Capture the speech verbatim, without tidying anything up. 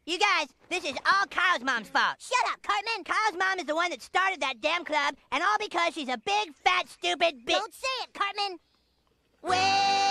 You guys, this is all Kyle's mom's fault. Shut up, Cartman. Kyle's mom is the one that started that damn club, and all because she's a big, fat, stupid bitch. Don't say it, Cartman. Well...